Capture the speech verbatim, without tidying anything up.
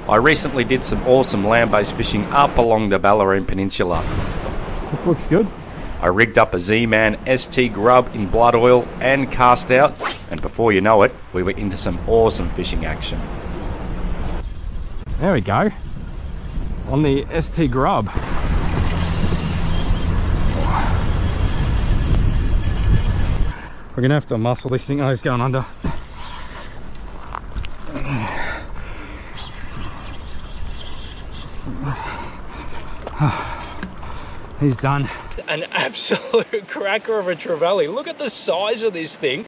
I recently did some awesome land-based fishing up along the Ballerine Peninsula. This looks good. I rigged up a Z-Man S T grub in blood oil and cast out, and before you know it, we were into some awesome fishing action. There we go. On the S T grub. We're gonna have to muscle this thing. Oh, he's going under. He's done. An absolute cracker of a trevally. Look at the size of this thing.